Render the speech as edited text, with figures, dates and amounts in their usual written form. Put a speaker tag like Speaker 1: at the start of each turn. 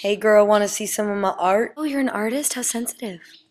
Speaker 1: Hey girl, wanna see some of my art? Oh, you're an artist? How sensitive.